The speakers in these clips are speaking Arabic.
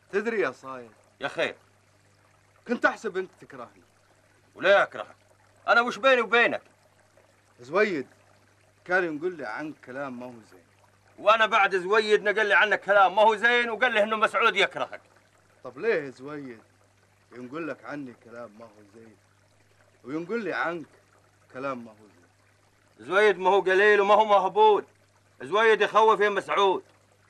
تدري يا صايل، يا خير. كنت احسب انت تكرهني. ولا اكرهك؟ انا وش بيني وبينك؟ زويد كان يقول لي عنك كلام ما هو زين. وانا بعد زويد نقل لي عنك كلام ما هو زين، وقال لي انه مسعود يكرهك. طب ليه زويد ينقول لك عني كلام ما هو زين وينقول لي عنك كلام ما هو زين؟ زويد ما هو قليل وما هو مهبول. زويد يخوف يا مسعود.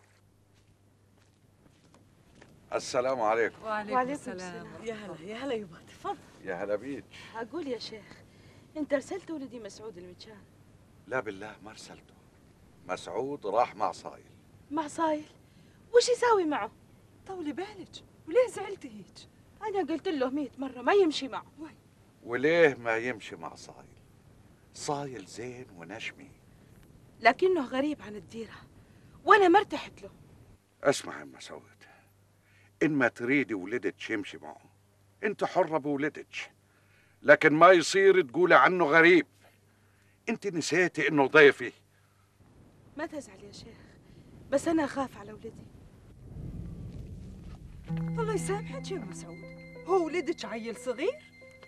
السلام عليكم. وعليكم السلام. يا هلا يا هلا يبا، تفضل. يا هلا بيك. اقول يا شيخ، انت ارسلت ولدي مسعود المتشان؟ لا بالله ما ارسلته. مسعود راح مع صايل. مع صايل؟ وش يساوي معه؟ طولي بالك، وليه زعلتي هيك؟ انا قلت له 100 مره ما يمشي معه. وليه ما يمشي مع صايل؟ صايل زين ونشمي، لكنه غريب عن الديره وانا ما ارتحت له. اسمع يا مسعود، ان ما تريدي ولدك يمشي معه انت حرة بولدك، لكن ما يصير تقولي عنه غريب. انت نسيتي انه ضيفي. ما تزعل يا شيخ، بس انا اخاف على ولدي. الله يسامحك يا مسعود، هو ولدك عيل صغير؟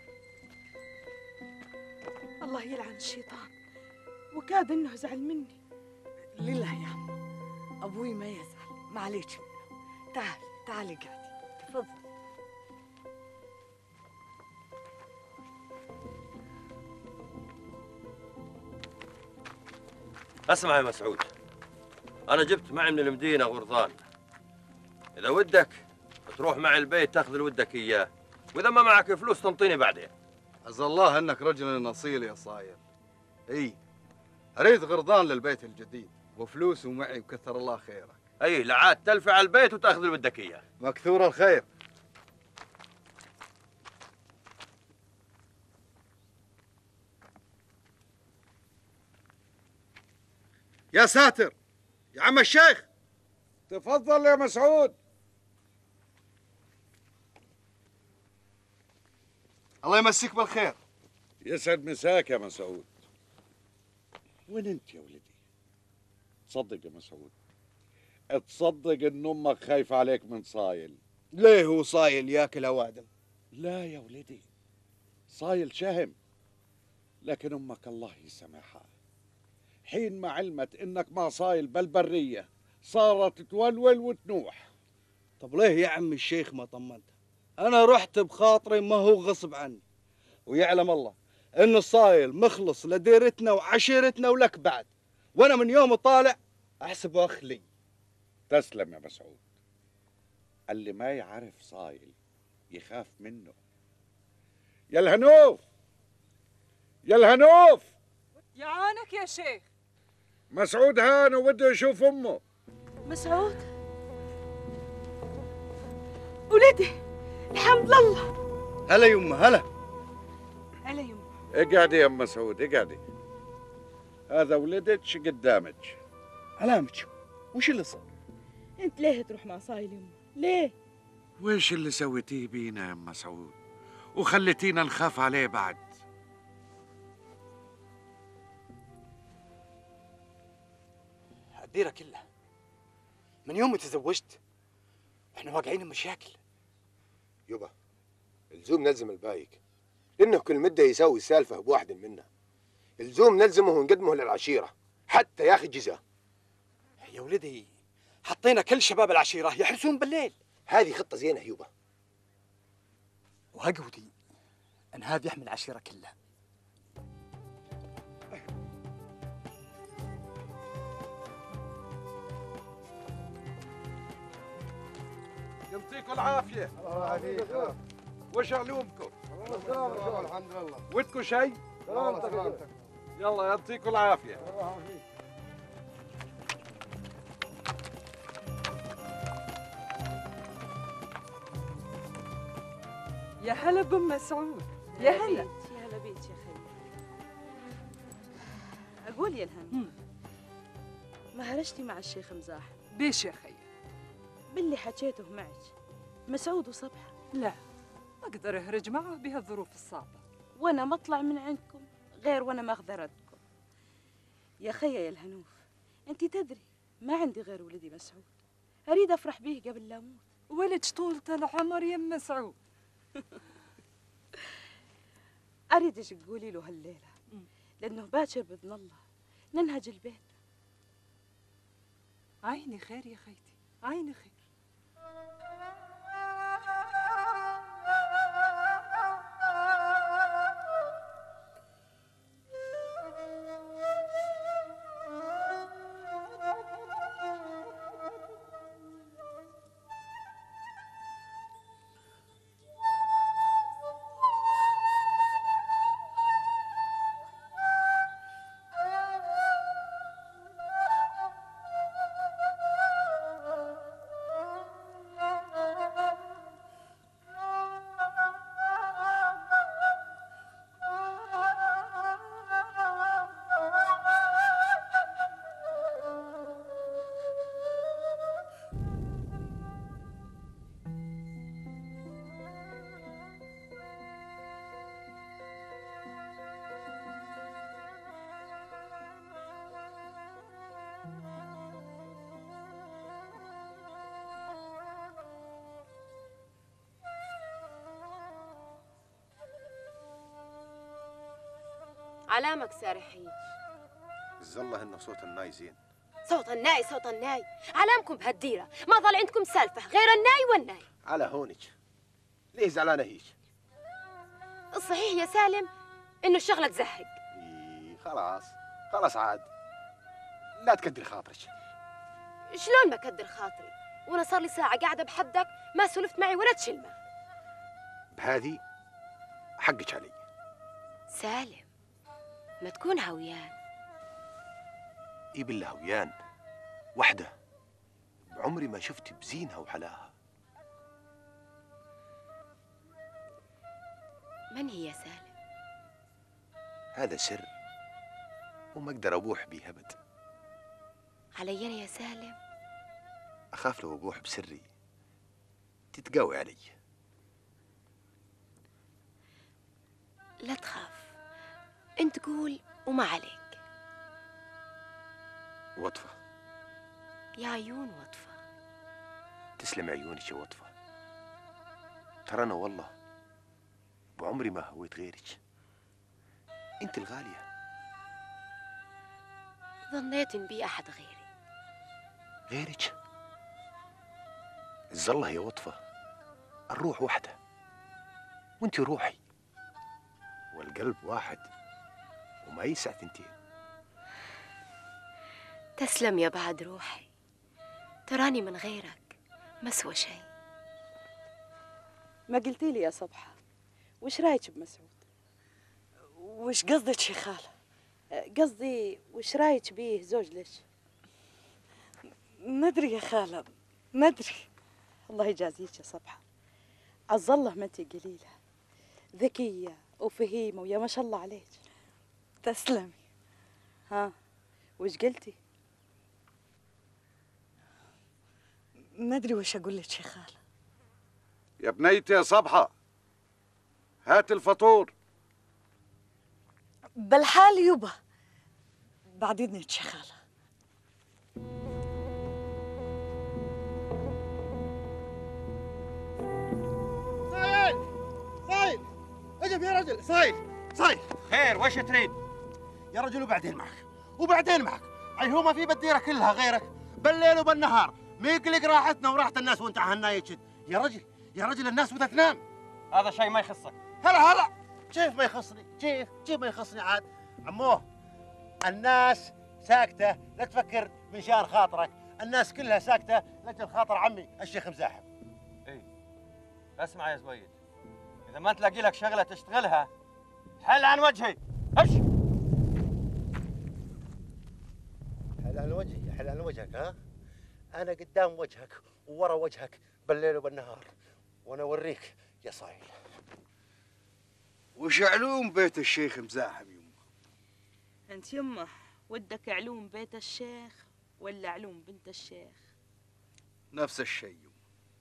الله يلعن الشيطان، وكاد انه زعل مني. لله يا عم، ابوي ما يزعل، معليش منه. تعالي قاعدي، تفضل. اسمع يا مسعود، انا جبت معي من المدينه غرضان. اذا ودك تروح معي البيت تاخذ اللي ودك اياه، واذا ما معك فلوس تنطيني بعدين. عز الله انك رجل اصيل يا صايل. اي اريد غرضان للبيت الجديد وفلوسه معي وكثر الله خيرك. اي لا عاد تلفي على البيت وتاخذ اللي ودك اياه. مكثور الخير. يا ساتر يا عم الشيخ. تفضل يا مسعود. الله يمسيك بالخير. يسعد مساك يا مسعود. وين انت يا ولدي؟ تصدق يا مسعود، تصدق ان امك خايفة عليك من صايل. ليه هو صايل ياكل اوادم؟ لا يا ولدي، صايل شهم، لكن امك الله يسامحها حين ما علمت انك مع صايل بالبرية صارت تولول وتنوح. طب ليه يا عم الشيخ ما طمنتها؟ انا رحت بخاطري ما هو غصب عني، ويعلم الله ان الصايل مخلص لديرتنا وعشيرتنا ولك بعد، وانا من يوم طالع احسبه اخ لي. تسلم يا مسعود. اللي ما يعرف صايل يخاف منه. يا الهنوف، يا الهنوف. يعانك يا شيخ. مسعود هان وبده يشوف امه. مسعود ولدي، الحمد لله. هلا يمه هلا. هلا يمه. اقعدي يا ام مسعود اقعدي. هذا ولدك قدامك. علامك وش اللي صار؟ انت ليه تروح مع صايل يمه؟ ليه؟ ويش اللي سويتيه بينا يا ام مسعود وخليتينا نخاف عليه بعد؟ الديرة كلها من يوم ما تزوجت احنا واقعين بمشاكل. يبا الزوم نلزم البايك، لانه كل مده يسوي السالفه بواحد منا. الزوم نلزمه ونقدمه للعشيره حتى ياخذ جزاء. يا ولدي حطينا كل شباب العشيره يحرسون بالليل. هذه خطه زينه يبا، وهقودي ان هذا يحمي العشيره كلها. يعطيكم العافية. الله يعافيك. وش علومكم؟ الحمد لله. ودكم شيء؟ يلا يعطيكم العافية. يا هلا بأم مسعود. يا هلا. يا هلا بيك يا خيي. اقول يا الهم، ما هرجتي مع الشيخ مزاح؟ بيش يا خي؟ باللي حكيته معك مسعود وصبحه. لا، ما اقدر اهرج معه بهالظروف الصعبة. وانا ما اطلع من عندكم غير وانا ماخذه ردكم. يا خيا يا الهنوف، انت تدري ما عندي غير ولدي مسعود، اريد افرح به قبل لا اموت. ولد طولة العمر يم مسعود. اريدك تقولي له هالليله لانه باكر باذن الله ننهج البيت. عيني خير يا خيتي، عيني خير. علامك سارحين. الزلة إنه صوت الناي زين. صوت الناي صوت الناي، علامكم بهالديرة ما ظل عندكم سالفة غير الناي والناي. على هونك ليه زعلانة هيك؟ الصحيح يا سالم إنه الشغلة تزهق. خلاص خلاص عاد لا تكدري خاطرك. شلون ما كدر خاطري وأنا صار لي ساعة قاعدة بحدك ما سولفت معي ولا تشلمة. بهذه حقك علي. سالم ما تكون هويان. اي بالله هويان وحده بعمري ما شفت بزينها وحلاها. من هي سالم؟ هذا سر وما اقدر ابوح به ابد. علي أنا يا سالم؟ اخاف لو ابوح بسري تتقوي علي. لا تخاف انت قول وما عليك. وطفة يا عيون وطفة. تسلم عيونك يا وطفة. ترى انا والله بعمري ما هويت غيرك. انت الغالية. ظنيت ان بي احد غيري. غيرك؟ الزلة يا وطفة الروح وحدة وانت روحي والقلب واحد وما يسع ثنتين. تسلم يا بعد روحي، تراني من غيرك ما اسوى شيء. ما قلتي لي يا صبحة وش رايك بمسعود؟ وش قصدك يا خالة؟ قصدي وش رايك بيه زوج ليش؟ ما ادري يا خالة ما ادري. الله يجازيك يا صبحة، عالله ما انتي قليلة، ذكية وفهيمة ويا ما شاء الله عليك. تسلمي. ها وش قلتي؟ ما ادري وش اقول لك يا خالة. يا بنيتي يا صبحة هات الفطور. بالحال يبا. بعد اذنك يا خالة. صايل اجب يا رجل. صايل خير وش تريد؟ يا رجل وبعدين معك اي هو ما في بالديره كلها غيرك بالليل وبالنهار ميقلق راحتنا وراحه الناس وانت عهنا يشد. يا رجل الناس بدها تنام. هذا شيء ما يخصك. هلا كيف ما يخصني؟ كيف ما يخصني عاد؟ عموه الناس ساكته لا تفكر من شان خاطرك، الناس كلها ساكته لاجل خاطر عمي الشيخ مزاحم. اي اسمع يا زويد، اذا ما تلاقي لك شغله تشتغلها حل عن وجهي. امش. حل عن وجهك ها؟ انا قدام وجهك وورا وجهك بالليل وبالنهار وانا اوريك يا صايل. وش علوم بيت الشيخ مزاحم يمه؟ انت يمه ودك علوم بيت الشيخ ولا علوم بنت الشيخ؟ نفس الشيء يمه.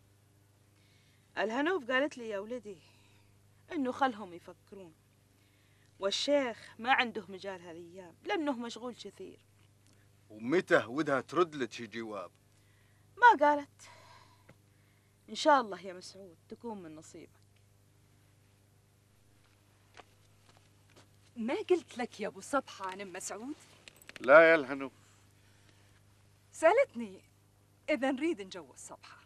الهنوف قالت لي يا ولدي انه خلهم يفكرون، والشيخ ما عنده مجال هالايام لانه مشغول كثير. ومتى ودها ترد لك جواب؟ ما قالت، إن شاء الله يا مسعود تكون من نصيبك. ما قلت لك يا ابو صبحة عن ام مسعود؟ لا يا الهنوف. سألتني إذا نريد نجوز صبحة.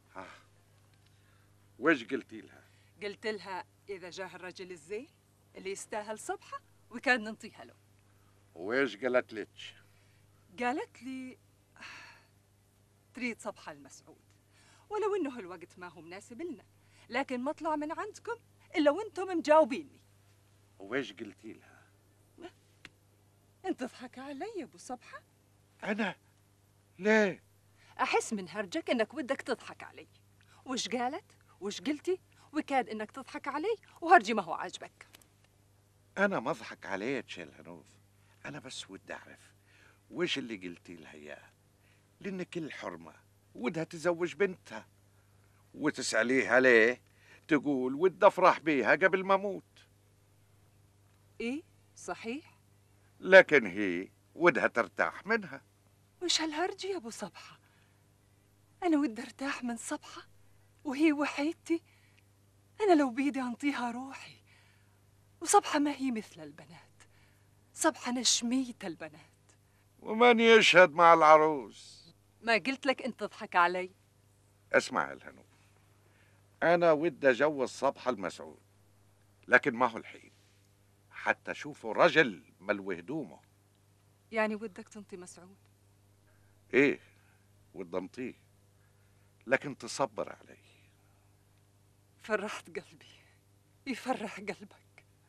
ويش قلتي لها؟ قلت لها إذا جاه الرجل الزين اللي يستاهل صبحة وكان ننطيها له. ويش قالت لك؟ قالت لي تريد صبحة المسعود، ولو إنه الوقت ما هو مناسب لنا، لكن ما طلع من عندكم إلا وأنتم مجاوبيني. ويش قلتي لها؟ أنت تضحك علي يا أبو صبحة؟ أنا؟ ليه؟ أحس من هرجك إنك بدك تضحك علي. وش قالت؟ وش قلتي؟ وكاد إنك تضحك علي وهرجي ما هو عاجبك. أنا ما أضحك عليك يا الهنوف، أنا بس ودي أعرف وش اللي قلتي لها إياه، لأن كل حرمة ودها تزوج بنتها، وتسأليها ليه تقول ودي أفرح بيها قبل ما أموت. إيه صحيح؟ لكن هي ودها ترتاح منها. وش هالهرجي يا أبو صبحة؟ أنا ودي أرتاح من صبحة وهي وحيدتي؟ أنا لو بيدي أنطيها روحي، وصبحة ما هي مثل البنات، صبحة نشمية البنات. ومن يشهد مع العروس؟ ما قلت لك أنت تضحك علي؟ اسمع يا الهنوف، أنا ودي أجوز صبحة المسعود، لكن ما هو الحين، حتى أشوفه رجل ملوي هدومه. يعني ودك تنطي مسعود؟ إيه ودي أنطيه، لكن تصبر علي. فرحت قلبي، يفرح قلبك.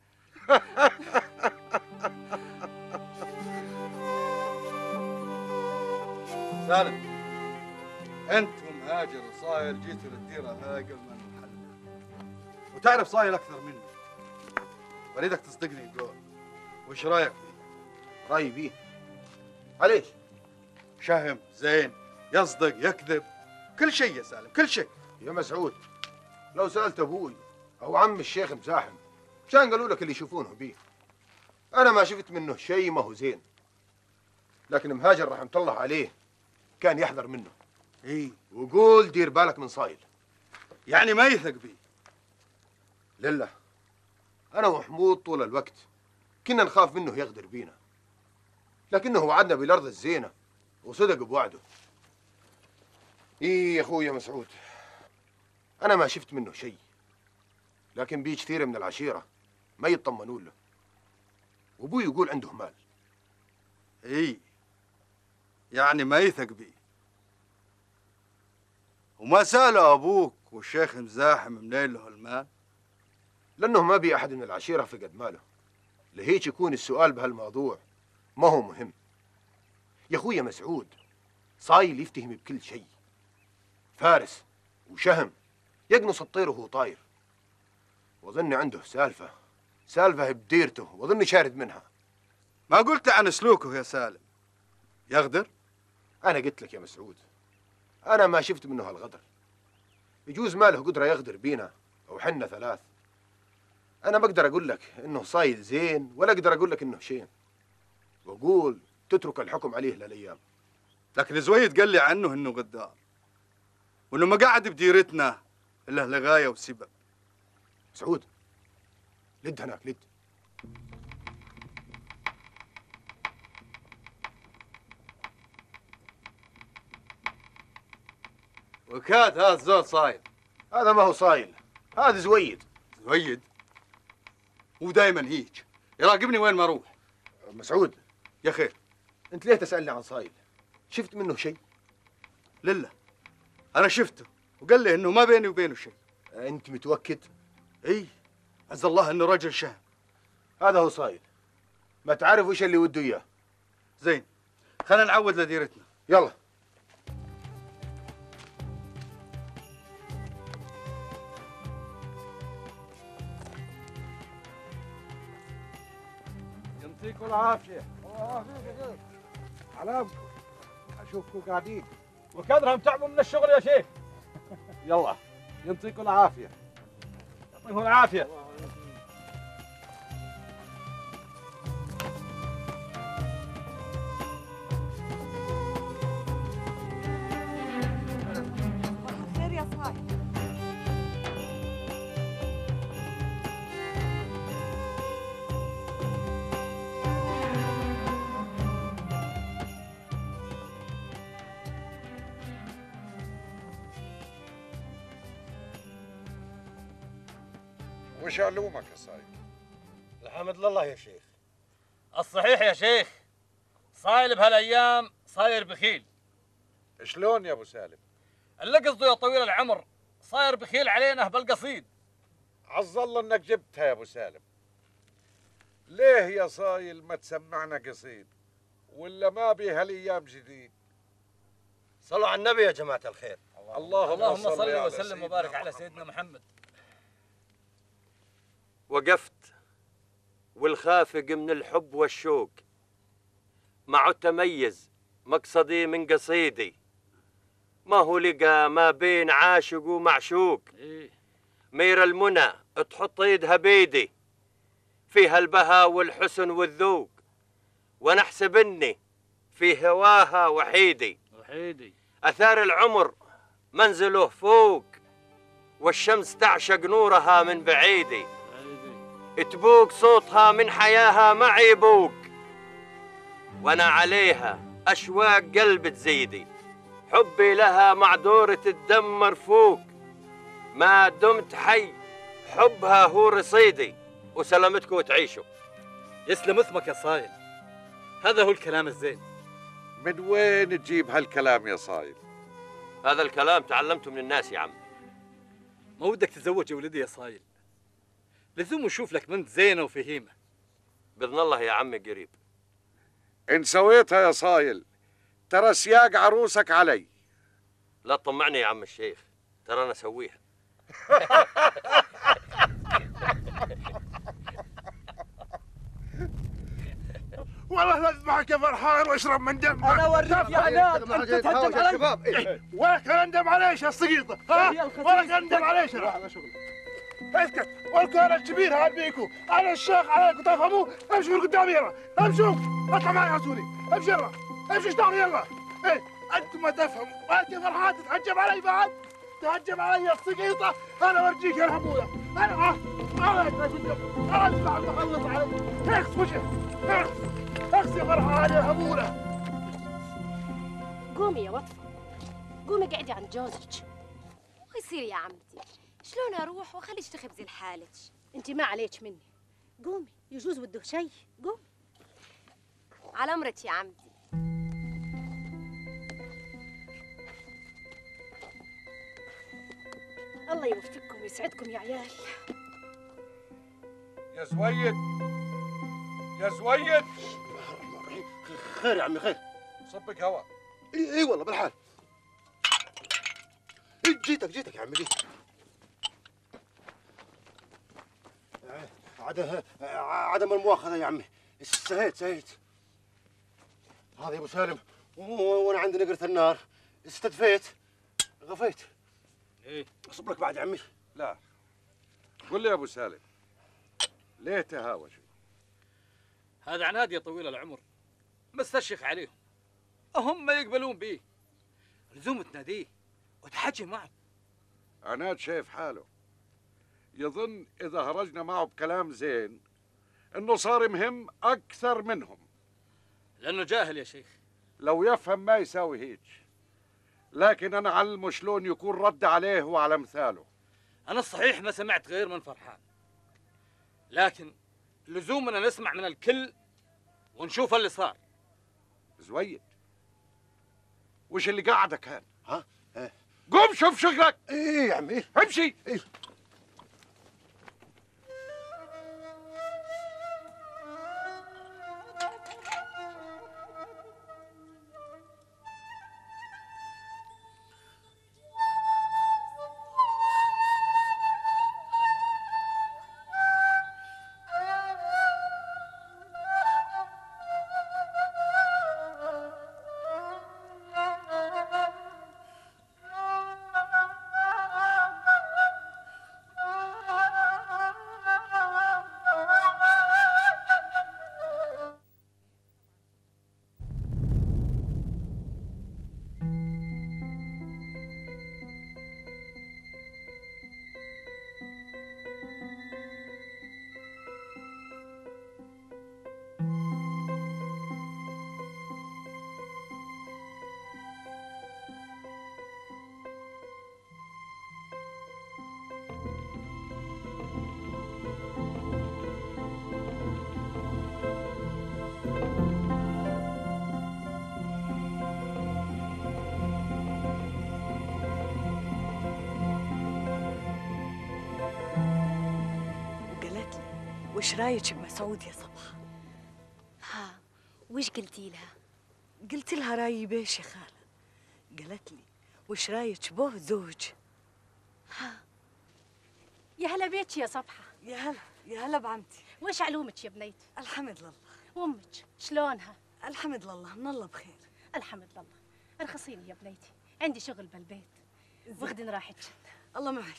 سالم، انت ومهاجر وصاير جيتوا للديره هاي قبل ما نحل، وتعرف صاير اكثر مني، اريدك تصدقني قول. وش رايك فيه؟ رايي بيه؟ معليش، شهم زين، يصدق يكذب، كل شيء يا سالم، كل شيء. يا مسعود لو سألت أبوي أو عم الشيخ مزاحم كان قالوا لك اللي يشوفونه بيه. أنا ما شفت منه شيء ما هو زين، لكن مهاجر رحمة الله عليه كان يحذر منه. اي وقول دير بالك من صايل. يعني ما يثق بيه؟ لله، أنا وحمود طول الوقت كنا نخاف منه يغدر بينا، لكنه وعدنا بالأرض الزينة وصدق بوعده. إيه يا أخويا مسعود، أنا ما شفت منه شيء، لكن بيه كثير من العشيرة ما يطمنون له، وأبوي يقول عنده مال. اي يعني ما يثق بيه. وما سأله أبوك والشيخ مزاحم منين له المال؟ لأنه ما بي أحد من العشيرة فقد ماله، لهيك يكون السؤال بهالموضوع ما هو مهم. يا أخويا مسعود صايل يفتهم بكل شيء، فارس وشهم يقنص الطير وهو طاير، وظن عنده سالفة بديرته وظن شارد منها. ما قلت عن سلوكه يا سالم يغدر؟ أنا قلت لك يا مسعود، أنا ما شفت منه هالغدر. يجوز ما له قدرة يغدر بينا أو حنا ثلاث. أنا ما أقدر أقول لك إنه صايل زين ولا أقدر أقول لك إنه شين، وأقول تترك الحكم عليه للأيام. لكن زويد قال لي عنه إنه غدار، وإنه ما قاعد بديرتنا إلا لغاية وسبب. مسعود لد هناك لد. وكاد هذا زول صايل. هذا ما هو صايل، هذا زويد. زويد؟ هو دايما هيك يراقبني وين ما اروح. مسعود يا خير، انت ليه تسألني عن صايل؟ شفت منه شيء؟ لله انا شفته وقال لي انه ما بيني وبينه شيء. انت متوكد؟ اي عز الله انه رجل شهم. هذا هو صايل، ما تعرف وش اللي وده اياه. زين خلينا نعود لديرتنا. يلا. يعطيكم العافية. علامكم أشوفكم قاعدين وكثرهم تعبوا من الشغل يا شيخ. يلا يعطيكم العافية. يعطيكم العافية. خير يا صاحبي. وش علومك يا صايل؟ الحمد لله يا شيخ. الصحيح يا شيخ، صايل بهالايام صاير بخيل. شلون يا ابو سالم؟ اللي قصده يا طويل العمر صاير بخيل علينا بالقصيد. عز الله انك جبتها يا ابو سالم. ليه يا صايل ما تسمعنا قصيد؟ ولا ما بي هالايام جديد؟ صلوا على النبي يا جماعة الخير. اللهم صل وسلم وبارك على سيدنا محمد. وقفت والخافق من الحب والشوق، مع التميز مقصدي من قصيدي، ما هو لقى ما بين عاشق ومعشوق. مير المنى تحط ايدها بيدي، فيها البهاء والحسن والذوق، وانا احسب اني في هواها وحيدي. اثار العمر منزله فوق، والشمس تعشق نورها من بعيدي. تبوق صوتها من حياها معي يبوق، وانا عليها اشواق قلب تزيدي. حبي لها مع دورة الدم مرفوق، ما دمت حي حبها هو رصيدي. وسلامتكم وتعيشوا. يسلم اسمك يا صايل، هذا هو الكلام الزين. من وين تجيب هالكلام يا صايل؟ هذا الكلام تعلمته من الناس يا عم. ما ودك تتزوج يا ولدي يا صايل؟ لزوم نشوف لك بنت زينه وفهيمه. باذن الله يا عمي قريب. ان سويتها يا صايل ترى سياق عروسك علي. لا تطمعني يا عم الشيخ، ترى انا اسويها. والله لا اذبحك يا فرحان واشرب من دمك. انا اوريك يا عناد انت تهجم علي. شباب ولا كان اندم عليش يا السقيطه، ها؟ ولا كان اندم عليش انا. اسكت، والكون الكبير هاد بيكو، انا الشيخ عليكم تفهموا؟ امشوا من قدامي يلا، امشوا، اطلع معي يا سوري، امشي يلا، امشي اشتغلوا يلا. ايه انتم ما تفهموا، انت يا فرحان تتهجم علي بعد؟ تهجم علي يا السقيطه، انا اورجيك يا الهموله، انا بعد اخلص عليك، اخس وجهك، اخس يا فرحان يا الهموله. قومي يا وطفة، قومي قعدي عند جوزك. ويصير يا عمتي شلون اروح واخليك تخبزي لحالك؟ انت ما عليك مني. قومي، يجوز وده شيء. قومي على امرك يا عمتي. الله يوفقكم ويسعدكم يا عيال. يا زويد، يا زويد. خير يا عمي خير. صبك هوا. اي والله بالحال. جيتك يا عمي جيتك. عدم المؤاخذة يا عمي، سهيت. هذا يا ابو سالم وانا عندي نقرة النار استدفيت غفيت. ايه اصب لك بعد يا عمي. لا قل لي يا ابو سالم، ليه تهاوش؟ هذا عناد يا طويل العمر، مستشيخ عليهم، هم ما يقبلون بيه. لزوم تناديه وتحكي معه. عناد شايف حاله، يظن إذا هرجنا معه بكلام زين إنه صار مهم أكثر منهم. لأنه جاهل يا شيخ. لو يفهم ما يساوي هيك، لكن أنا علمه شلون يكون رد عليه وعلى مثاله. أنا الصحيح ما سمعت غير من فرحان، لكن لزومنا نسمع من الكل ونشوف اللي صار. زويد، وش اللي قاعدك هان؟ ها؟ قوم شوف شغلك. ايه يا عمي امشي. إيه. وش رايك بمسعود يا صبحة؟ ها وش قلتي لها؟ قلت لها رايي بيش يا خالة. قالت لي وش رايك به زوج؟ ها يا هلا بيك يا صبحة. يا هلا يا هلا بعمتي. وش علومك يا بنيتي؟ الحمد لله. وامك شلونها؟ الحمد لله من الله بخير. الحمد لله. ارخصيني يا بنيتي، عندي شغل بالبيت وغدن راحت. الله معك.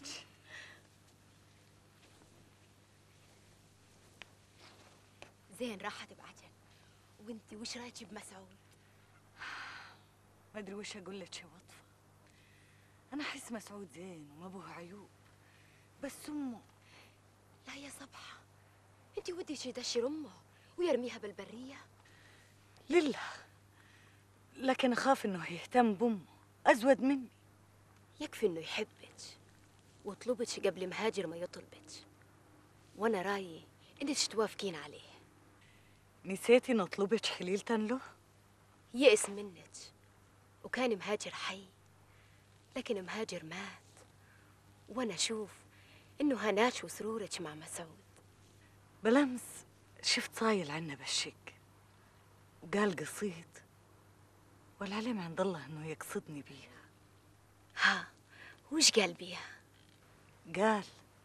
زين راحت بعجل. وانتي وش رايك بمسعود؟ ما ادري وش اقول لك يا وطفة. انا احس مسعود زين وما بوه عيوب، بس امه. لا يا صبحة، انتي ودك يدشر امه ويرميها بالبرية؟ لله، لكن اخاف انه يهتم بامه ازود مني. يكفي انه يحبك وطلبك قبل مهاجر ما يطلبك، وانا رايي انك توافقين عليه. نسيتي نطلبك حليلة له؟ يئس منك وكان مهاجر حي، لكن مهاجر مات، وانا اشوف انه هناك وسرورك مع مسعود. بالامس شفت صايل عنا بالشك وقال قصيد، والعلم عند الله انه يقصدني بيها. ها وش قال بيها؟ قال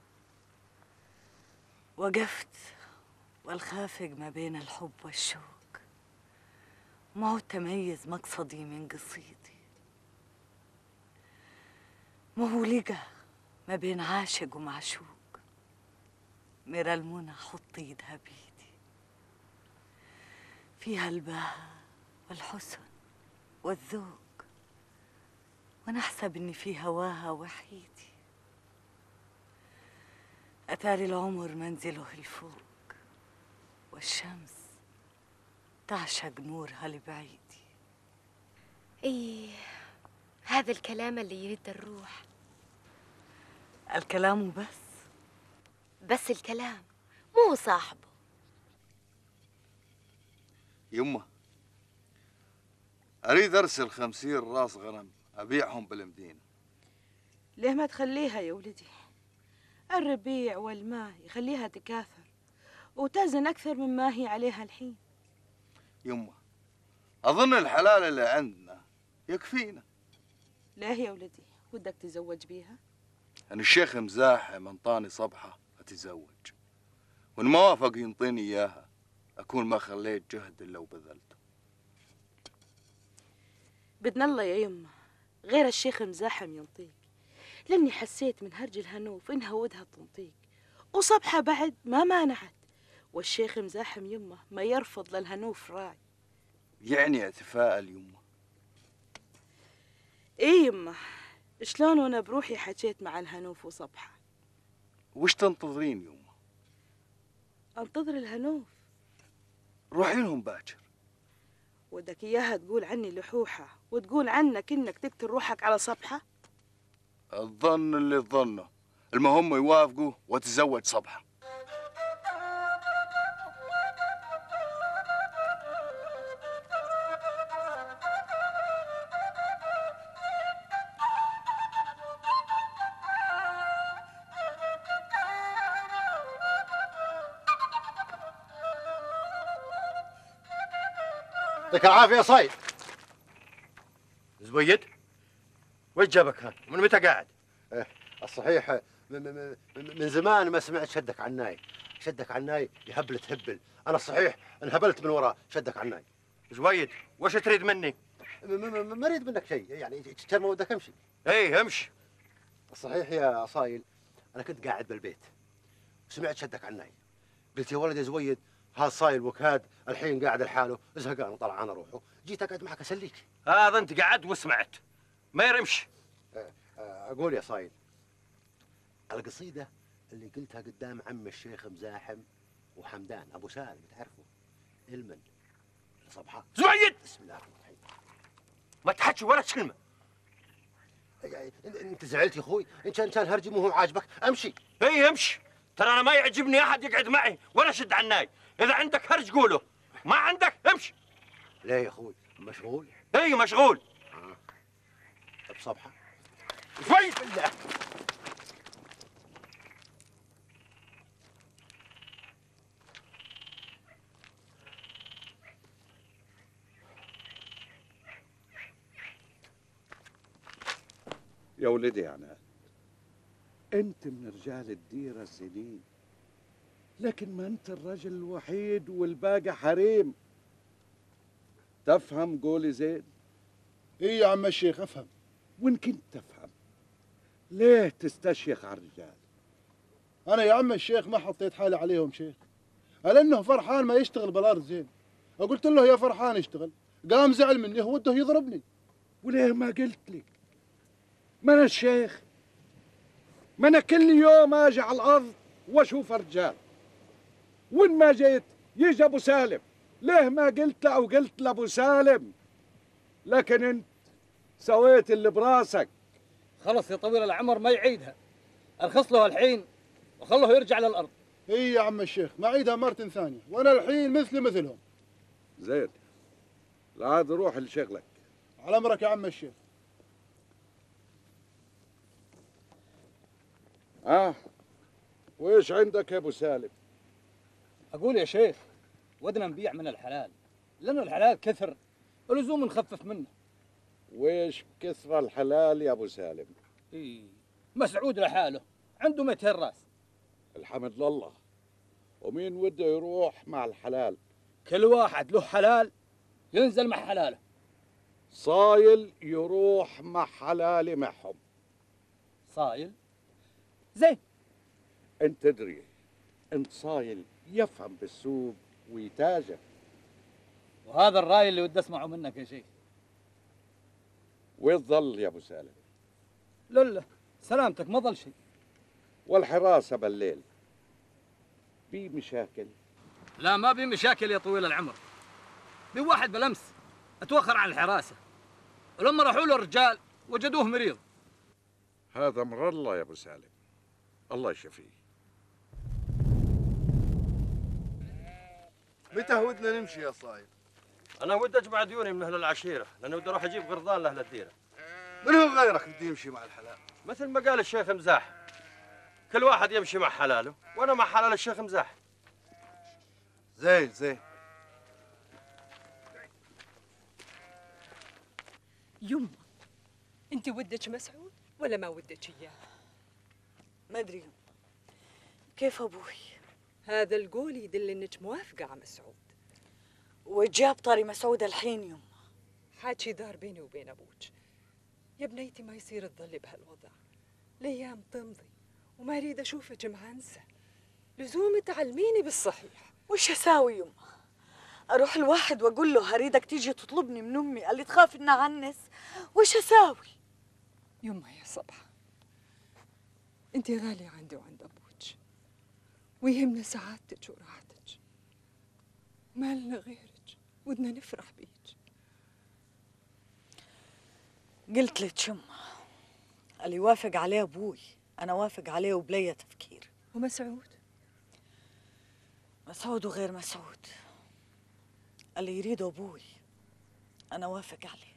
وقفت والخافق ما بين الحب والشوق، ما هو تميز مقصدي من قصيدي، ما هو لقى ما بين عاشق ومعشوق، ميرا المنى حط ايدها بيدي، فيها البهاء والحسن والذوق، وانا احسب اني في هواها وحيدي. اتاري العمر منزله الفوق، والشمس تعشق نورها لبعيدي. ايه هذا الكلام اللي يرد الروح. الكلام وبس؟ بس الكلام مو صاحبه. يمه اريد ارسل 50 راس غنم ابيعهم بالمدينه. ليه ما تخليها يا ولدي؟ الربيع والماء يخليها تكاثر وتزن أكثر مما هي عليها الحين. يمه اظن الحلال اللي عندنا يكفينا. ليه يا ولدي ودك تزوج بيها؟ أنا الشيخ مزاحم انطاني صبحة أتزوج، وإن ما وافق ينطيني إياها أكون ما خليت جهد إلا وبذلته. بدنا الله يا يمه غير الشيخ مزاحم ينطيك، لاني حسيت من هرج الهنوف انها ودها تنطيك، وصبحه بعد ما مانعت، والشيخ مزاحم يمه ما يرفض للهنوف راعي. يعني أتفائل يمه. ايه يمه، شلون وانا بروحي حكيت مع الهنوف وصبحه. وش تنتظرين يمه؟ انتظر الهنوف. روحي لهم باكر. ودك اياها تقول عني لحوحه وتقول عنك انك تقتل روحك على صبحه؟ الظن اللي تظنه، المهم يوافقوا وتزوج صبحة. يعطيك العافية يا صايد. زبيد وش جابك هان؟ من متى قاعد؟ الصحيح من زمان ما سمعت شدك عناي، شدك عناي يهبل تهبل، انا الصحيح انهبلت من وراه شدك عناي. زبيد وش تريد مني؟ ما اريد منك شيء، يعني كان ما ودك امشي. ايه امشي. الصحيح يا صايل انا كنت قاعد بالبيت وسمعت شدك عناي، قلت يا ولد يا زويد هذا صايل وكاد الحين قاعد لحاله زهقان وطلعان اروحه، جيت اقعد معك اسليك. هذا انت قعدت وسمعت، ما يرمش. اقول يا صايل القصيده اللي قلتها قدام عم الشيخ مزاحم وحمدان ابو سالم تعرفه المن صبحه. زبيد بسم الله الرحمن الرحيم. ما تحكي ولا كلمه. انت زعلت يا اخوي؟ ان كان هرجي مو هو عاجبك امشي. اي امشي، ترى انا ما يعجبني احد يقعد معي ولا شد عناي، اذا عندك هرج قوله، ما عندك امشي. ليه يا اخوي مشغول؟ اي مشغول. طب صبحه زبيد يا ولدي عناد، انت من رجال الديرة سنين، لكن ما انت الرجل الوحيد والباقي حريم. تفهم قولي زين؟ ايه يا عم الشيخ افهم. وان كنت تفهم ليه تستشيخ على الرجال؟ انا يا عم الشيخ ما حطيت حالي عليهم شيخ، قال انه فرحان ما يشتغل بالارض زين. قلت له يا فرحان اشتغل، قام زعل مني وده يضربني. وليه ما قلت لي؟ ما انا الشيخ، ما انا كل يوم اجي على الارض واشوف رجال، وين ما جيت يجي ابو سالم. ليه ما قلت له او قلت لابو سالم؟ لكن انت سويت اللي براسك. خلص يا طويل العمر ما يعيدها، ارخص له الحين وخله يرجع للارض. اي يا عم الشيخ ما عيدها مرة ثانية، وانا الحين مثلهم. زين، لا عاد روح لشغلك. على امرك يا عم الشيخ. وإيش عندك يا أبو سالم؟ اقول يا شيخ ودنا نبيع من الحلال، لانه الحلال كثر ولزوم نخفف منه. وإيش كثر الحلال يا أبو سالم؟ مسعود لحاله عنده 200 راس. الحمد لله. ومين وده يروح مع الحلال؟ كل واحد له حلال ينزل مع حلاله. صايل يروح مع حلالي معهم. صايل؟ زين. انت تدري انت صايل يفهم بالسوق ويتاجر. وهذا الرأي اللي ودي اسمعه منك يا شيخ. وين ظل يا ابو سالم؟ لله سلامتك ما ظل شيء. والحراسة بالليل في مشاكل؟ لا ما بي مشاكل يا طويل العمر. بواحد بالامس اتوخر عن الحراسة، ولما راحوا له الرجال وجدوه مريض. هذا امر الله يا ابو سالم، الله يشفيه. متى ودنا نمشي يا صاير؟ انا ودي اجمع ديوني من اهل العشيره، لاني ودي اروح اجيب غرضان لاهل الديره. من هو غيرك بده يمشي مع الحلال؟ مثل ما قال الشيخ مزاح، كل واحد يمشي مع حلاله، وانا مع حلال الشيخ مزاح. زين زين. يما انت ودك مسعود ولا ما ودك اياه؟ ما ادري يما. كيف ابوي؟ هذا القول يدل انك موافقه على مسعود. وجاب طاري مسعود الحين يما. حاكي دار بيني وبين ابوك. يا بنيتي ما يصير تظلي بهالوضع، الايام تمضي وما اريد اشوفك معنسه. لزوم تعلميني بالصحيح. وش اساوي يما؟ اروح الواحد واقول له اريدك تيجي تطلبني من امي، قال لي تخاف اني اعنس. وش اساوي؟ يما يا صبحه انت غاليه عندي وعند ابوك، ويهمنا سعادتك وراحتك، ما لنا غيرك، ودنا نفرح بيك. قلت لك يما، اللي يوافق عليه ابوي انا وافق عليه وبلي تفكير. ومسعود؟ مسعود وغير مسعود، اللي يريده ابوي انا وافق عليه.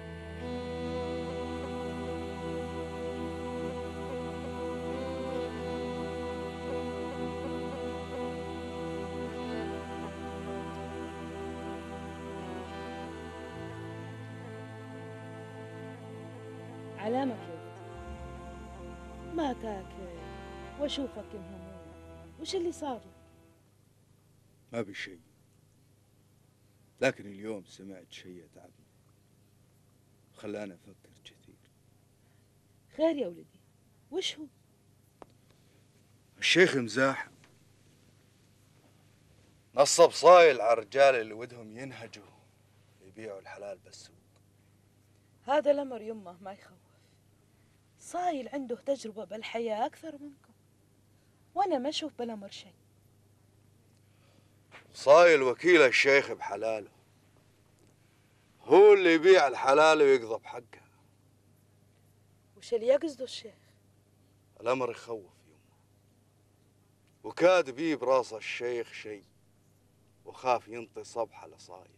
علامك يا ولدي، ما تاكل واشوفك مهموم. وش اللي صار لك؟ ما بشيء، لكن اليوم سمعت شيء يتعبني خلاني افكر كثير. خير يا ولدي، وش هو؟ الشيخ مزاح نصب صايل على الرجال اللي ودهم ينهجوا يبيعوا الحلال بالسوق. هذا الامر يمه ما يخوف. صايل عنده تجربه بالحياه اكثر منكم، وانا ما اشوف بالامر شيء. صايل وكيل الشيخ بحلاله، هو اللي يبيع الحلال ويقضى بحقها. وش اللي يقصده الشيخ؟ الامر يخوف يمه، وكاد بيه براس الشيخ شيء، وخاف ينطي صبحه لصايل،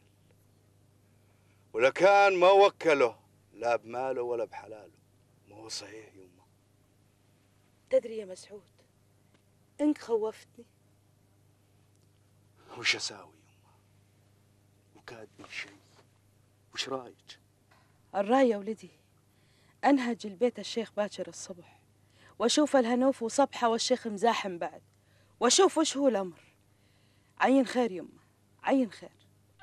ولكان ما وكله لا بماله ولا بحلاله. ما هو صحيح يمه؟ تدري يا مسعود انك خوفتني. وش اساوي يمه؟ وكاد بيه شيء، وش رايك؟ الراي يا ولدي أنهج البيت الشيخ باكر الصبح، وأشوف الهنوف وصبحة والشيخ مزاحم بعد، وأشوف وش هو الأمر. عين خير يمه، عين خير.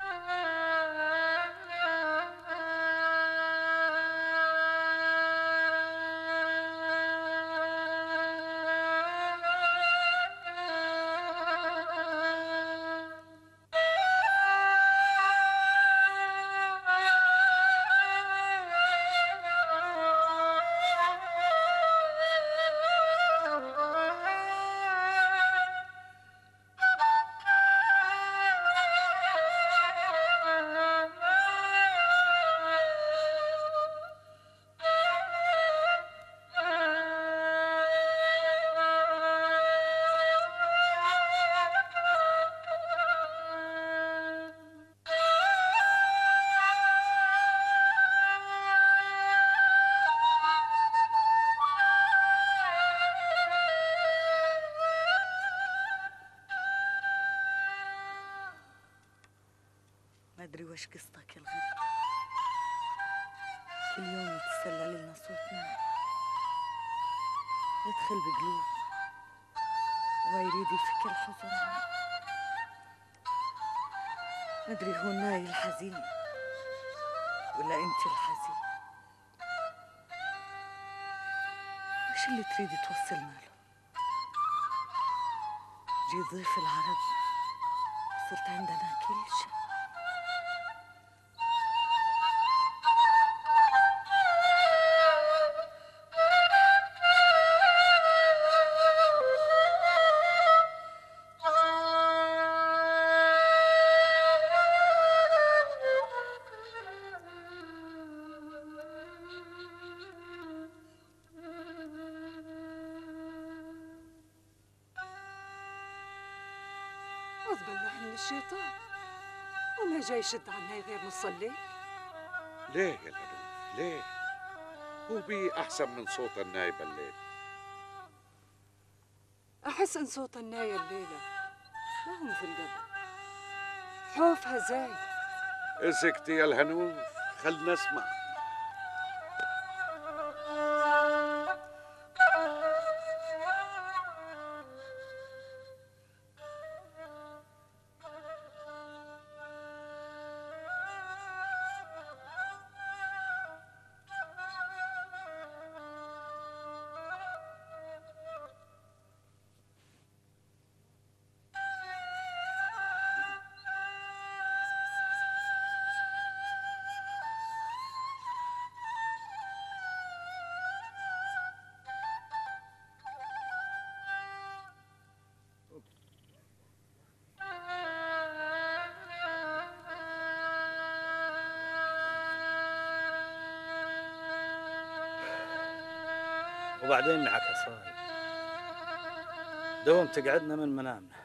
ما أدري وش قصتك يا الغريب، كل يوم يتسلل لنا صوت نار يدخل بقلوب ويريد يفك الحزن عنه. ما أدري هو الناي الحزين ولا أنت الحزين. وش اللي تريد توصلنا له؟ جي ضيف العرب صرت عندنا كل شيء. أعوذ بالله من الشيطان، وما جاي يشد عنا غير نص الليل. ليه يا الهنوف ليه؟ هو بي أحسن من صوت الناي بالليل. أحس إن صوت الناية الليلة ما هو مثل قبل، حوفها زايد. اسكتي يا الهنوف خلنا نسمع. وبعدين معك يا صايب، دوم تقعدنا من منامنا.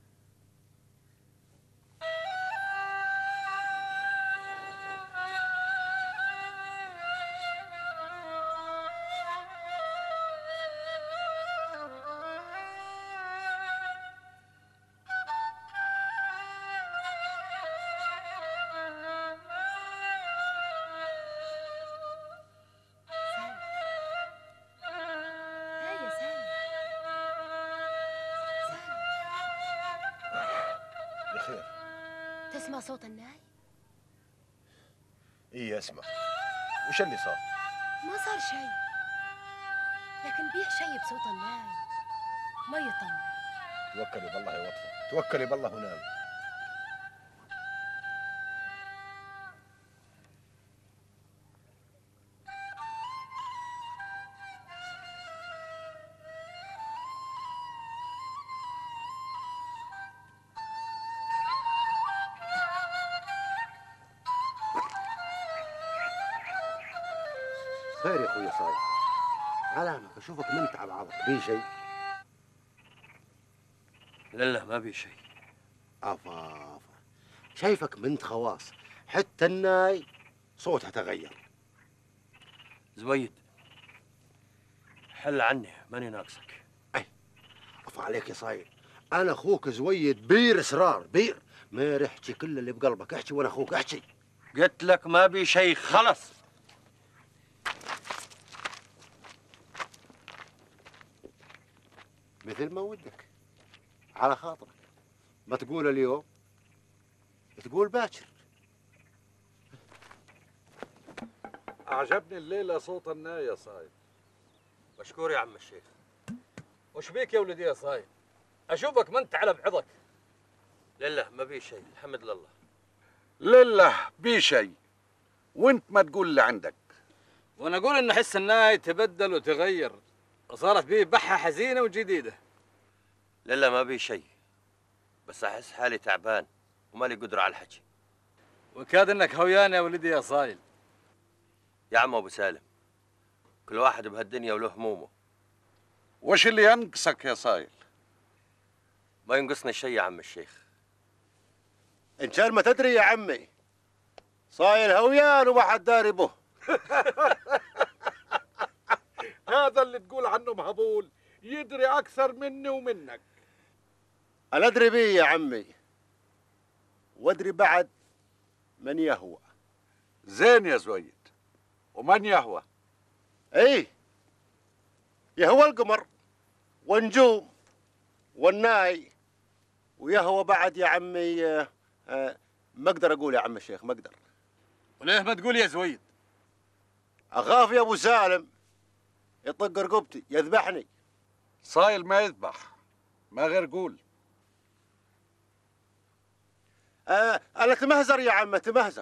بخير. تسمع صوت الناي؟ ايه اسمع. وش اللي صار؟ ما صار شيء، لكن بيه شيء بصوت الناي ما يطمن. توكلي بالله يا وطفة، توكلي بالله ونامي. خير يا اخوي صاير، علامك اشوفك منت على بعضك، بيه شيء؟ لا ما بي شيء. افا شايفك منت خواص، حتى الناي صوتها تغير. زويد حل عني، ماني ناقصك. افا عليك يا صاير، انا اخوك زويد بير اسرار، بير ما رحتي كل اللي بقلبك، احكي وانا اخوك احكي. قلت لك ما بي شيء خلص. مثل ما ودك، على خاطرك. ما تقول اليوم تقول باكر. أعجبني الليلة صوت الناي يا صايد. مشكور يا عم الشيخ. وش بيك يا ولدي يا صايد؟ اشوفك ما انت على بعضك. لله ما بي شيء، الحمد لله. لله بي شيء، وانت ما تقول اللي عندك. وانا اقول ان احس الناي تبدل وتغير وصارت بيه بحه حزينه وجديده. لله ما بي شيء، بس احس حالي تعبان ومالي قدره على الحكي. وكاد انك هويان يا ولدي يا صايل. يا عم ابو سالم، كل واحد بهالدنيا وله همومه. وش اللي ينقصك يا صايل؟ ما ينقصني شيء يا عم الشيخ. ان كان ما تدري يا عمي، صايل هويان وما حد داري به. هذا اللي تقول عنه مهبول يدري أكثر مني ومنك. انا ادري بيه يا عمي، وادري بعد من يهوى. زين يا زويد، ومن يهوى؟ ايه، يهوى القمر والنجوم والناي، ويهوى بعد يا عمي. ما اقدر اقول يا عم الشيخ، ما اقدر. وليه ما تقول يا زويد؟ اخاف يا ابو سالم يطق رقبتي يذبحني. صايل ما يذبح، ما غير قول. انا تمهزر يا عم، تمهزر.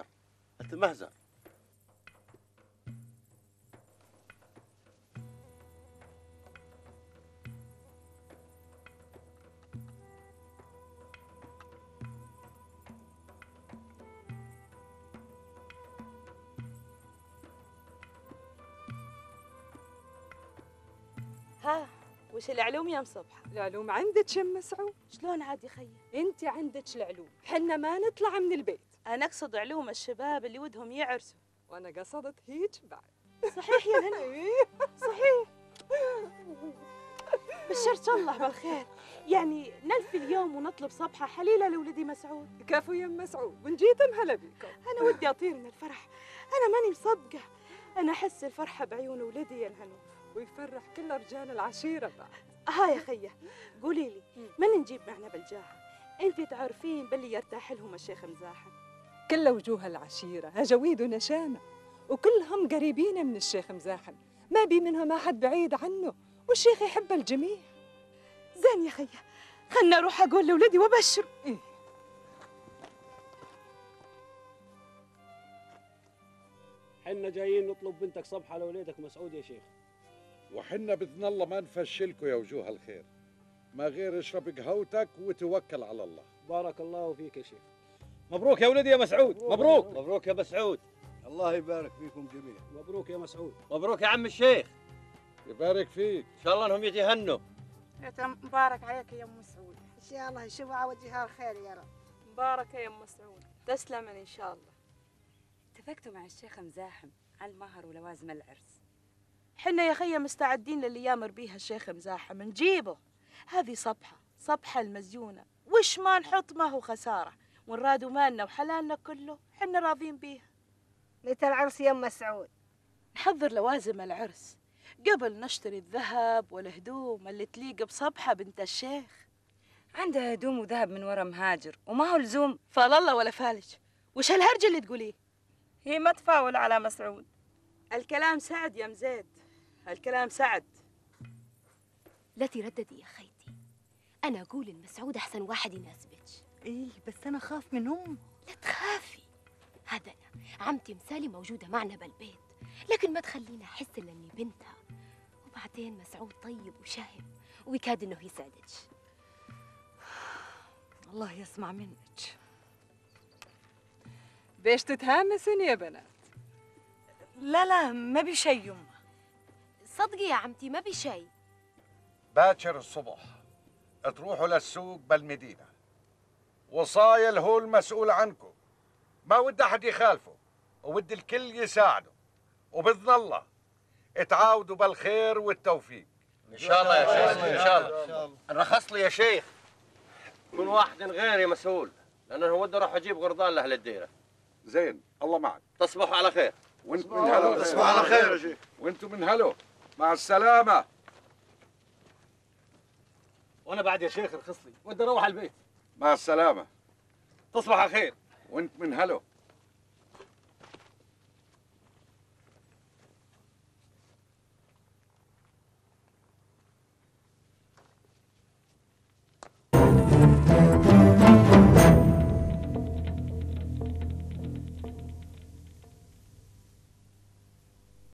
ها وش العلوم يا مصبحة؟ العلوم عندك يا مسعود. شلون عاد يا خيي؟ انت عندك العلوم، حنا ما نطلع من البيت. انا اقصد علوم الشباب اللي ودهم يعرسوا. وانا قصدت هيك بعد. صحيح يا هنا؟ صحيح. بشرت الله بالخير. يعني نلفي اليوم ونطلب صبحة حليلة لولدي مسعود. كفو يا مسعود، ونجيت مهلا بيكم. انا ودي اطير من الفرح، انا ماني مصدقة. انا احس الفرحة بعيون ولدي يا الهنوف، ويفرح كل رجال العشيرة بعد. ها يا خيه، قولي لي من نجيب معنا بالجاهة؟ انت تعرفين باللي يرتاح لهم الشيخ مزاحم. كل وجوه العشيرة هجويد ونشامة، وكلهم قريبين من الشيخ مزاحم، ما بي منهم أحد بعيد عنه، والشيخ يحب الجميع. زين يا خيه، خلنا اروح اقول لولدي وابشر. إيه؟ حنا جايين نطلب بنتك صبحة لوليدك مسعود يا شيخ. وحنا بإذن الله ما نفشلكوا يا وجوه الخير، ما غير اشرب قهوتك وتوكل على الله. بارك الله فيك يا شيخ. مبروك يا ولدي يا مسعود، مبروك. مبروك يا مسعود. الله يبارك فيكم جميعا. مبروك يا مسعود. مبروك يا عم الشيخ. يبارك فيك. ان شاء الله انهم يتهنوا. مبارك عليك يا ام مسعود، ان شاء الله يشوفها وجهها الخير يا رب. مبارك يا ام مسعود، تسلم ان شاء الله. اتفقتوا مع الشيخ مزاحم على المهر ولوازم العرس. حنا يا خيه مستعدين للي يامر بيها الشيخ مزاحم نجيبه. هذه صبحة المزيونة، وش ما نحط ما هو خسارة، ونرادوا مالنا وحلالنا كله حنا راضين بيها. متى العرس يا ام مسعود؟ نحضر لوازم العرس قبل نشتري الذهب والهدوم اللي تليق بصبحة بنت الشيخ. عندها هدوم وذهب من ورا مهاجر، وما هو لزوم. فالله ولا فالج، وش هالهرجة اللي تقوليه؟ هي ما تفاول على مسعود. الكلام سعد يا مزيد، الكلام سعد. لا ترددي يا خيتي، أنا أقول المسعود أحسن واحد يناسبك. إيه بس أنا خاف من أمه. لا تخافي، هذا أنا عمتي مسالي موجودة معنا بالبيت، لكن ما تخلينا أحس إلا إني بنتها. وبعدين مسعود طيب وشهم ويكاد إنه يسعدك. الله يسمع منك. بيش تتهامسن يا بنات؟ لا ما بي شي يمه. صدقي يا عمتي ما بي شي. باكر الصبح تروحوا للسوق بالمدينة، وصايل هو المسؤول عنكم، ما ودي أحد يخالفه، وودي الكل يساعده، وبإذن الله تعاودوا بالخير والتوفيق. ان شاء الله يا شيخ، ان شاء الله. رخص لي يا شيخ، كل واحد غيري مسؤول، لأن انا ودي اروح اجيب غرضان لاهل الديره. زين، الله معك. تصبحوا على خير. وانتم من هلو. تصبحوا على خير يا شيخ. وانتم من هلو، مع السلامة. وانا بعد يا شيخ رخص لي ودي اروح على البيت. مع السلامة. تصبح على خير. وانت من هلو.